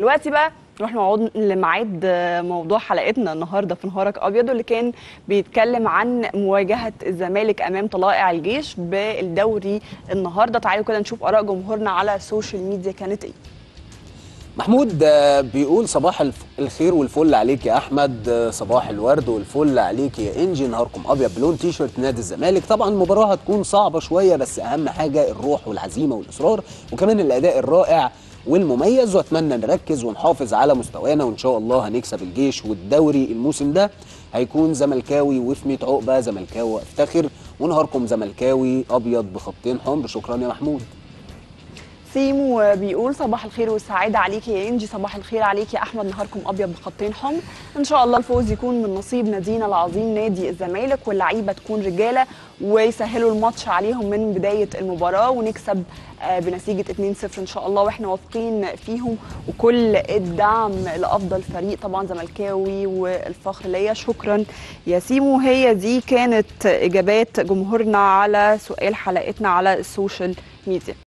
دلوقتي بقى نروح نقعد لميعاد موضوع حلقتنا النهارده في نهارك ابيض، واللي كان بيتكلم عن مواجهه الزمالك امام طلائع الجيش بالدوري النهارده. تعالوا كده نشوف اراء جمهورنا على السوشيال ميديا كانت ايه. محمود بيقول صباح الخير والفل عليك يا احمد، صباح الورد والفل عليك يا انجي. نهاركم ابيض بلون تيشرت نادي الزمالك. طبعا المباراه هتكون صعبه شويه، بس اهم حاجه الروح والعزيمه والاصرار، وكمان الاداء الرائع والمميز، واتمنى نركز ونحافظ على مستوانا، وان شاء الله هنكسب الجيش. والدوري الموسم ده هيكون زملكاوي وفي 100 عقبه زملكاوي افتخر. ونهاركم زملكاوي ابيض بخطين حمر. شكرا يا محمود. سيمو بيقول صباح الخير والسعاده عليك يا انجي. صباح الخير عليك يا احمد. نهاركم ابيض بخطين حمر. ان شاء الله الفوز يكون من نصيب نادينا العظيم نادي الزمالك، واللعيبه تكون رجاله ويسهلوا الماتش عليهم من بدايه المباراه، ونكسب بنتيجه 2-0 ان شاء الله، واحنا واثقين فيهم. وكل الدعم لافضل فريق طبعا زملكاوي والفخر ليا. شكرا يا سيمو. هي دي كانت اجابات جمهورنا على سؤال حلقتنا على السوشيال ميديا.